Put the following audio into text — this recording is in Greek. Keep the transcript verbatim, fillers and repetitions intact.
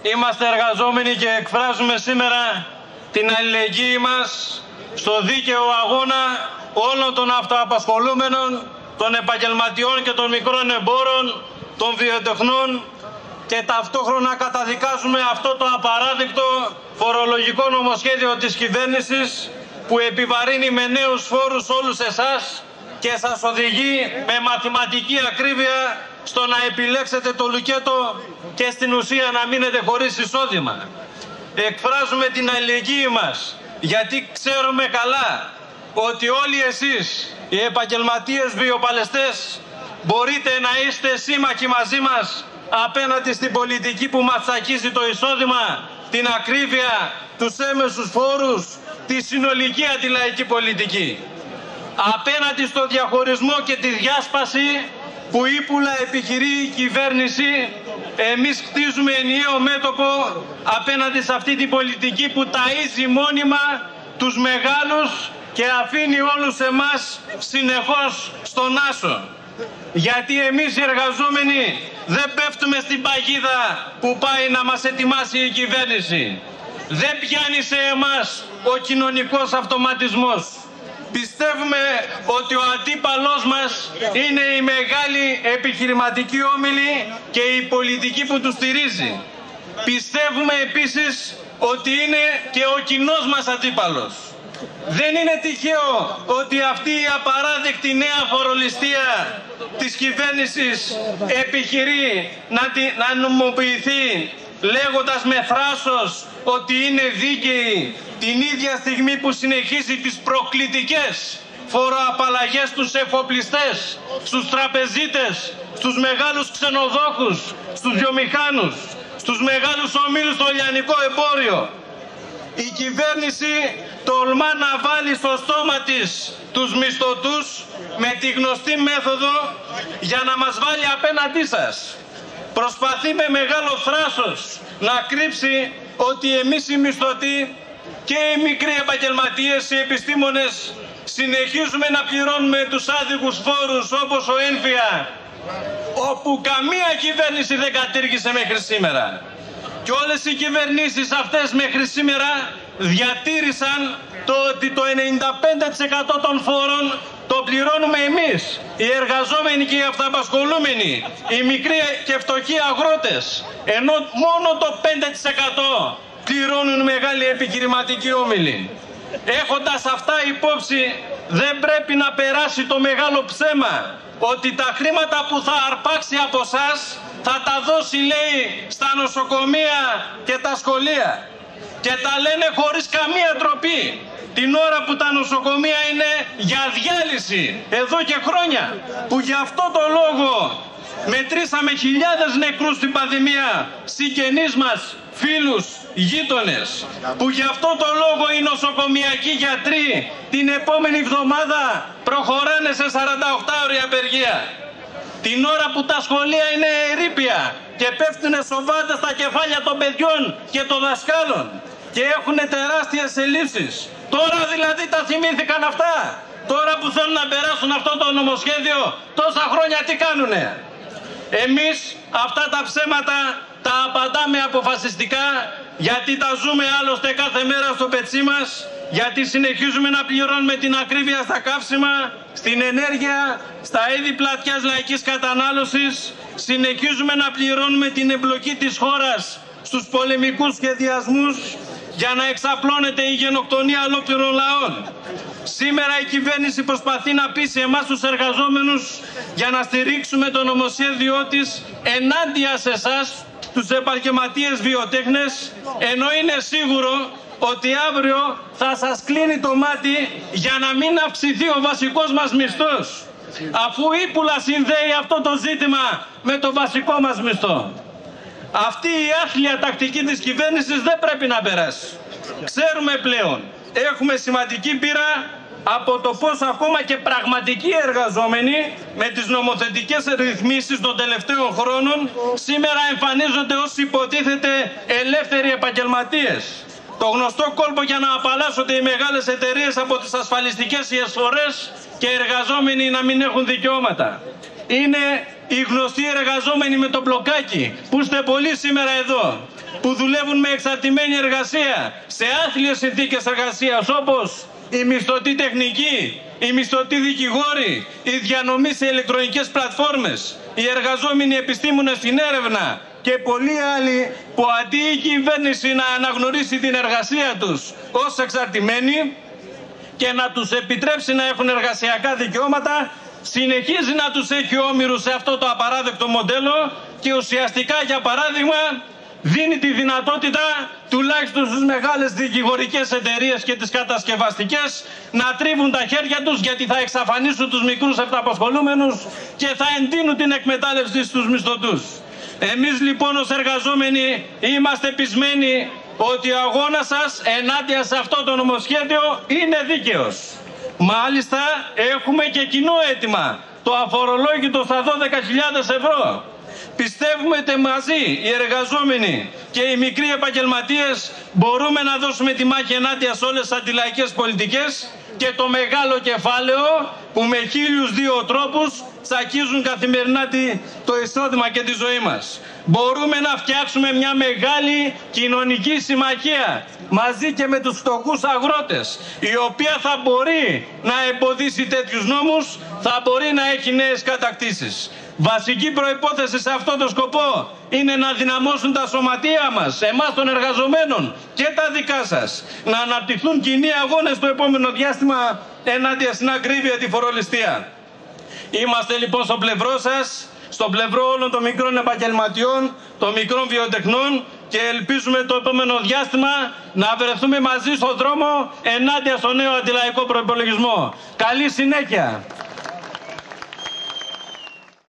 Είμαστε εργαζόμενοι και εκφράζουμε σήμερα την αλληλεγγύη μας στο δίκαιο αγώνα όλων των αυτοαπασχολούμενων, των επαγγελματιών και των μικρών εμπόρων, των βιοτεχνών, και ταυτόχρονα καταδικάζουμε αυτό το απαράδεκτο φορολογικό νομοσχέδιο της κυβέρνησης που επιβαρύνει με νέους φόρους όλους εσάς και σας οδηγεί με μαθηματική ακρίβεια στο να επιλέξετε το λουκέτο και στην ουσία να μείνετε χωρίς εισόδημα. Εκφράζουμε την αλληλεγγύη μας γιατί ξέρουμε καλά ότι όλοι εσείς οι επαγγελματίες βιοπαλαιστές μπορείτε να είστε σύμμαχοι μαζί μας απέναντι στην πολιτική που μας τσακίζει το εισόδημα, την ακρίβεια, τους έμεσους φόρους, τη συνολική αντιλαϊκή πολιτική. Απέναντι στο διαχωρισμό και τη διάσπαση που ύπουλα επιχειρεί η κυβέρνηση, εμείς χτίζουμε ενιαίο μέτωπο απέναντι σε αυτή την πολιτική που ταΐζει μόνιμα τους μεγάλους και αφήνει όλους εμάς συνεχώς στον άσο. Γιατί εμείς οι εργαζόμενοι δεν πέφτουμε στην παγίδα που πάει να μας ετοιμάσει η κυβέρνηση. Δεν πιάνει σε εμάς ο κοινωνικός αυτοματισμός. Πιστεύουμε ότι ο αντίπαλός μας είναι η μεγάλη επιχειρηματική όμιλη και η πολιτική που του στηρίζει. Πιστεύουμε επίσης ότι είναι και ο κοινός μας αντίπαλος. Δεν είναι τυχαίο ότι αυτή η απαράδεκτη νέα φορολιστία της κυβέρνησης επιχειρεί να, τη, να νομοποιηθεί λέγοντας με θράσος ότι είναι δίκαιη την ίδια στιγμή που συνεχίζει τις προκλητικές φοροαπαλλαγές στους εφοπλιστές, στους τραπεζίτες, στους μεγάλους ξενοδόχους, στους βιομηχάνους, στους μεγάλους ομίλους στο λιανικό εμπόριο. Η κυβέρνηση τολμά να βάλει στο στόμα της τους μισθωτούς με τη γνωστή μέθοδο για να μας βάλει απέναντί σας. Προσπαθεί με μεγάλο θράσος να κρύψει ότι εμείς οι μισθωτοί και οι μικροί επαγγελματίες, οι επιστήμονες συνεχίζουμε να πληρώνουμε τους άδικους φόρους όπως ο έμφυα, όπου καμία κυβέρνηση δεν κατήργησε μέχρι σήμερα. Και όλες οι κυβερνήσεις αυτές μέχρι σήμερα διατήρησαν το ότι το ενενήντα πέντε τοις εκατό των φόρων το πληρώνουμε εμείς, οι εργαζόμενοι και οι αυτοαπασχολούμενοι, οι μικροί και φτωχοί αγρότες, ενώ μόνο το πέντε τοις εκατό πληρώνουν μεγάλοι επιχειρηματικοί όμιλοι. Έχοντας αυτά υπόψη, δεν πρέπει να περάσει το μεγάλο ψέμα ότι τα χρήματα που θα αρπάξει από εσάς θα τα δώσει, λέει, στα νοσοκομεία και τα σχολεία. Και τα λένε χωρίς καμία ντροπή, την ώρα που τα νοσοκομεία είναι για διάλυση εδώ και χρόνια, που γι' αυτό το λόγο μετρήσαμε χιλιάδες νεκρούς στην πανδημία, συγγενείς μας, φίλους, γείτονες, που γι' αυτό το λόγο οι νοσοκομιακοί γιατροί την επόμενη εβδομάδα προχωράνε σε σαρανταοκτάωρη απεργία. Την ώρα που τα σχολεία είναι ερείπια και πέφτουν σοβάτες στα κεφάλια των παιδιών και των δασκάλων και έχουν τεράστιες ελλείψεις. Τώρα δηλαδή τα θυμήθηκαν αυτά. Τώρα που θέλουν να περάσουν αυτό το νομοσχέδιο, τόσα χρόνια τι κάνουνε? Εμείς αυτά τα ψέματα τα απαντάμε αποφασιστικά, γιατί τα ζούμε άλλωστε κάθε μέρα στο πετσί μας, γιατί συνεχίζουμε να πληρώνουμε την ακρίβεια στα καύσιμα, στην ενέργεια, στα είδη πλατιάς λαϊκής κατανάλωσης, συνεχίζουμε να πληρώνουμε την εμπλοκή της χώρας στους πολεμικούς σχεδιασμούς για να εξαπλώνεται η γενοκτονία ολόκληρων λαών. Σήμερα η κυβέρνηση προσπαθεί να πείσει εμάς τους εργαζόμενους για να στηρίξουμε το νομοσχέδιό της ενάντια σε εσάς, τους επαγγελματίες βιοτέχνες, ενώ είναι σίγουρο ότι αύριο θα σας κλείνει το μάτι για να μην αυξηθεί ο βασικός μας μισθός, αφού ύπουλα συνδέει αυτό το ζήτημα με το βασικό μας μισθό. Αυτή η άθλια τακτική της κυβέρνησης δεν πρέπει να περάσει. Ξέρουμε πλέον, έχουμε σημαντική πείρα από το πώς ακόμα και πραγματικοί εργαζόμενοι με τις νομοθετικές ρυθμίσεις των τελευταίων χρόνων σήμερα εμφανίζονται ως υποτίθεται ελεύθεροι επαγγελματίες. Το γνωστό κόλπο για να απαλλάσσονται οι μεγάλες εταιρείες από τις ασφαλιστικές εισφορές και εργαζόμενοι να μην έχουν δικαιώματα. Είναι οι γνωστοί εργαζόμενοι με το μπλοκάκι που είστε πολλοί σήμερα εδώ. που δουλεύουν με εξαρτημένη εργασία, σε άθλιες συνθήκες εργασίας, όπως οι μισθωτοί τεχνικοί, οι μισθωτοί δικηγόροι, οι διανομή σε ηλεκτρονικές πλατφόρμες, οι εργαζόμενοι επιστήμονες στην έρευνα και πολλοί άλλοι που αντί η κυβέρνηση να αναγνωρίσει την εργασία τους ως εξαρτημένη και να τους επιτρέψει να έχουν εργασιακά δικαιώματα, συνεχίζει να τους έχει όμηρους σε αυτό το απαράδεκτο μοντέλο και ουσιαστικά, για παράδειγμα, δίνει τη δυνατότητα τουλάχιστον στις μεγάλες δικηγορικές εταιρείες και τις κατασκευαστικές να τρίβουν τα χέρια τους, γιατί θα εξαφανίσουν τους μικρούς αυτοαπασχολούμενους και θα εντείνουν την εκμετάλλευση στους μισθωτούς. Εμείς λοιπόν ως εργαζόμενοι είμαστε πεισμένοι ότι ο αγώνας σας ενάντια σε αυτό το νομοσχέδιο είναι δίκαιος. Μάλιστα έχουμε και κοινό αίτημα, το αφορολόγητο στα δώδεκα χιλιάδες ευρώ. Πιστεύουμε ότι μαζί οι εργαζόμενοι και οι μικροί επαγγελματίες μπορούμε να δώσουμε τη μάχη ενάντια σε όλες τις αντιλαϊκές πολιτικές και το μεγάλο κεφάλαιο που με χίλιους δύο τρόπους τσακίζουν καθημερινά το εισόδημα και τη ζωή μας. Μπορούμε να φτιάξουμε μια μεγάλη κοινωνική συμμαχία μαζί και με τους φτωχούς αγρότες, η οποία θα μπορεί να εμποδίσει τέτοιους νόμους, θα μπορεί να έχει νέες κατακτήσεις. Βασική προϋπόθεση σε αυτό το σκοπό είναι να δυναμώσουν τα σωματεία μας, εμάς των εργαζομένων και τα δικά σας, να αναπτυχθούν κοινοί αγώνες στο επόμενο διάστημα ενάντια στην ακρίβεια, τη φορολιστία. Είμαστε λοιπόν στο πλευρό σας, στο πλευρό όλων των μικρών επαγγελματιών, των μικρών βιοτεχνών και ελπίζουμε το επόμενο διάστημα να βρεθούμε μαζί στον δρόμο ενάντια στο νέο αντιλαϊκό προϋπολογισμό. Καλή συνέχεια!